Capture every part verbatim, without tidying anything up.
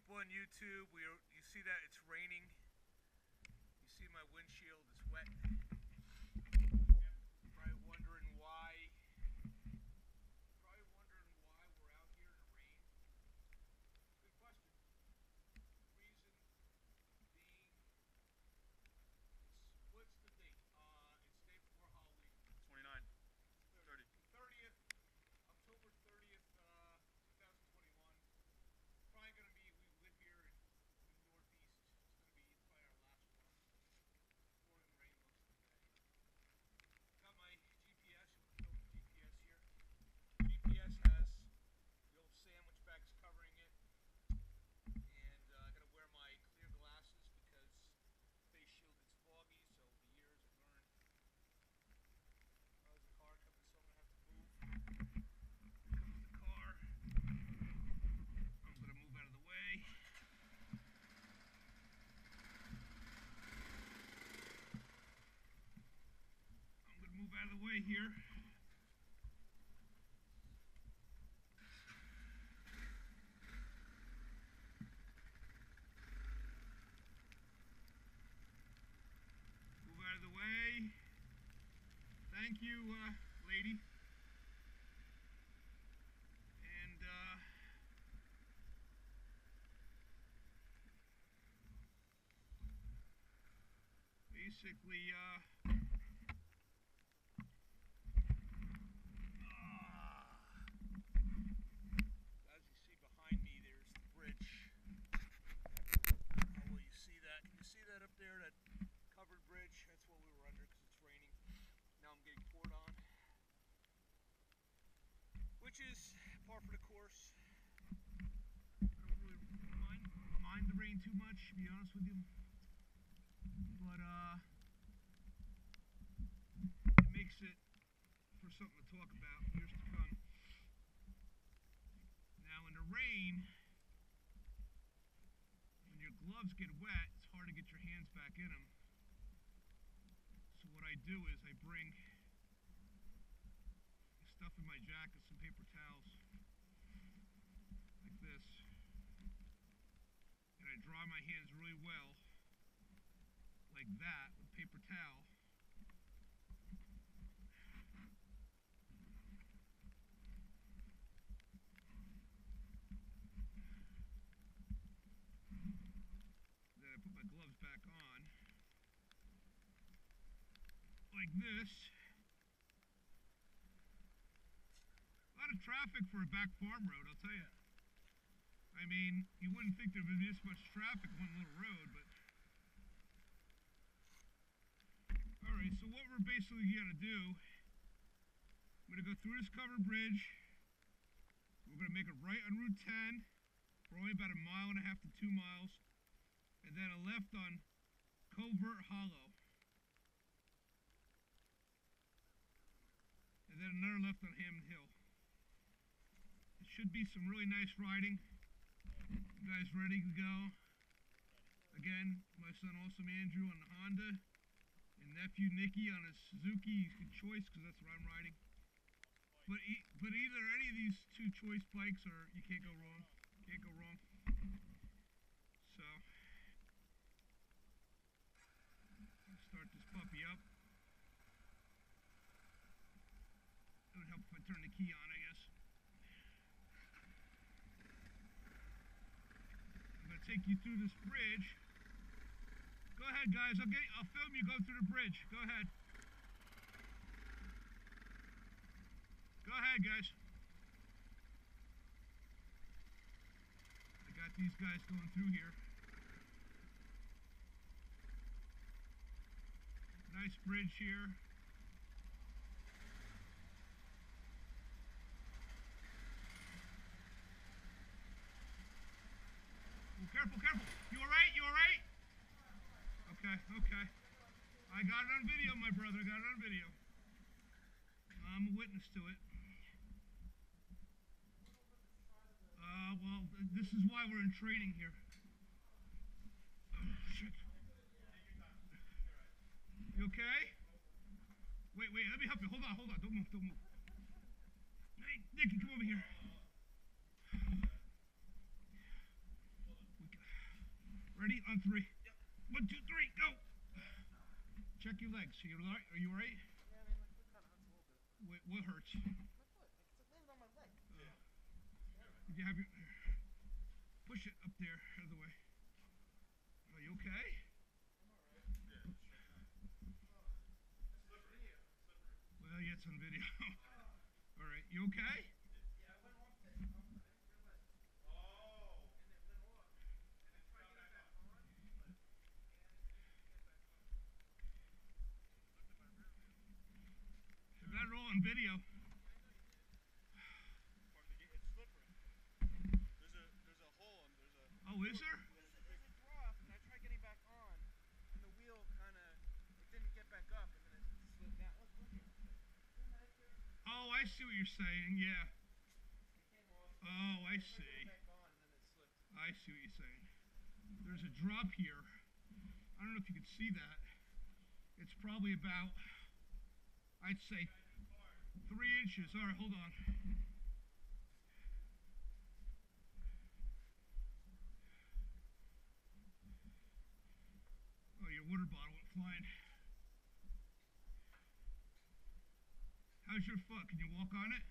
people on YouTube, we are, you see that it's raining. You see my windshield is wet. Probably wondering why. Probably wondering why we're out here in the rain. Good question. Reason being, it's, what's the date? Uh, it's the day before Halloween. twenty-nine. thirty. thirtieth, October thirtieth, uh, twenty twenty-one. Probably going to be, we live here in, in the Northeast. It's going to be probably our last one. Pouring rain most of the day. Got my G P S. You can film the G P S here. G P S has the old sandwich bags covering it. And uh, I got to wear my clear glasses because face shield gets foggy. So over the years I've learned. Oh, there's a car coming, so I'm going to have to move. Here comes the car. I'm going to move out of the way. I'm going to move out of the way here. Move out of the way. Thank you, uh, lady. And, uh, basically, uh, as you see behind me, there's the bridge. How will you see that? Can you see that up there, that covered bridge? That's what we were under because it's raining. Now I'm getting poured on, which is par for the course. I don't really mind, mind the rain too much, to be honest with you. But uh, it makes it for something to talk about years to come. Now in the rain, when your gloves get wet, it's hard to get your hands back in them. So what I do is I bring stuff in my jacket, some paper towels, like this, and I dry my hands really well, like that, with a paper towel. Then I put my gloves back on, like this. A lot of traffic for a back farm road, I'll tell you. I mean, you wouldn't think there would be this much traffic on one little road, but... Alright, so what we're basically going to do, I'm going to go through this covered bridge. We're going to make a right on Route ten, for only about a mile and a half to two miles, and then a left on Covert Hollow. And then another left on Hamden Hill. It should be some really nice riding. You guys ready to go? Again, my son Awesome Andrew on the Honda, and nephew Nicky on his Suzuki. Good choice, because that's what I'm riding. But e but either any of these two choice bikes, are you can't go wrong. Can't go wrong. So, let's start this puppy up. It would help if I turn the key on, I guess. I'm gonna take you through this bridge. Go ahead, guys. I'll get. I'll film you go through the bridge. Go ahead. Go ahead, guys. I got these guys going through here. Nice bridge here. Oh, careful, careful. You all right? You all right? Okay, okay. I got it on video, my brother. I got it on video. I'm a witness to it. Uh, well, this is why we're in training here. Oh, shit. You okay? Wait, wait, let me help you. Hold on, hold on. Don't move, don't move. Hey, Nicky, come over here. Ready? On three. Yep. One, two, three, go. Check your legs. Are you all right? Are you all right? Yeah, I mean, my foot kind of hurts a little bit. What, what hurts? My foot. Like, it's landed on my leg. Uh, did you have your... Push it up there, out of the way. Are you okay? I'm alright. Yeah. Oh, it's video. Well, yeah, it's on video. All right, you okay? Yeah, I went off it. I didn't realize. Oh. And it went off. And then tried to get it back on. And it didn't get back on. Looked at my rear view. I got it all on video. I know you did. It's slippery. There's a there's a hole and there's a. Oh, is there? There's a, there's a drop, and I tried getting back on, and the wheel kind of it didn't get back up, and then it slid down. Look, look here. Oh, I see what you're saying. Yeah. It came off. Oh, I I tried see. getting back on, and then it slipped. I see what you're saying. There's a drop here. I don't know if you can see that. It's probably about, I'd say, three inches. All right, hold on. Oh, your water bottle went flying. How's your foot? Can you walk on it?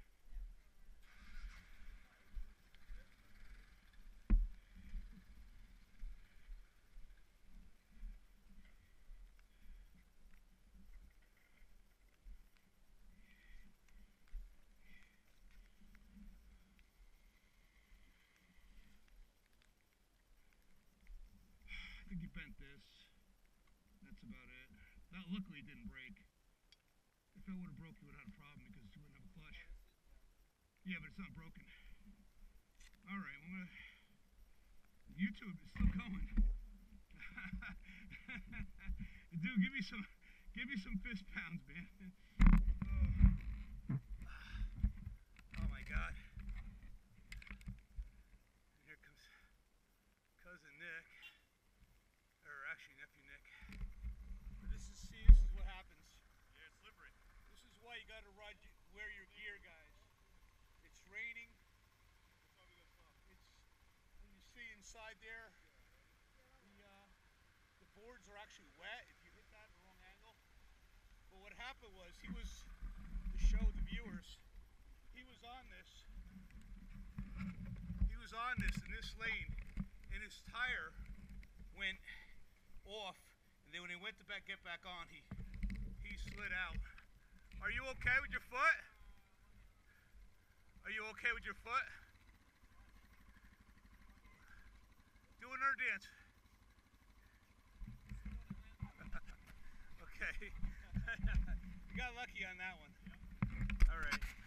I think you bent this. That's about it. That luckily didn't break. If that would have broke, you would have had a problem because you wouldn't have a clutch. Yeah, but it's not broken. All right, I'm gonna. YouTube is still going. Dude, give me some, give me some fist pounds, man. Oh, oh my God. Here comes cousin Nick, or actually nephew Nick. This is see, this is what happens. Yeah, it's slippery. This is why you got to ride wear your gear, guys. It's raining. It's when you see inside there. The uh, the boards are actually wet if you hit that at the wrong angle. But what happened was he was to show the viewers. He was on this. He was on this in this lane, and his tire went off. And then when he went to back get back on, he he slid out. Are you okay with your foot? Are you okay with your foot? Do another dance. Okay. You got lucky on that one. All right.